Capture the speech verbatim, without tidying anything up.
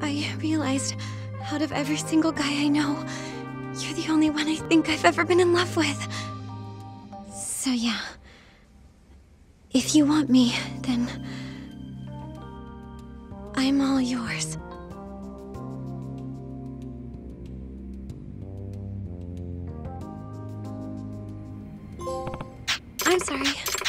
I realized, out of every single guy I know, you're the only one I think I've ever been in love with. So yeah. If you want me, then... I'm all yours. I'm sorry.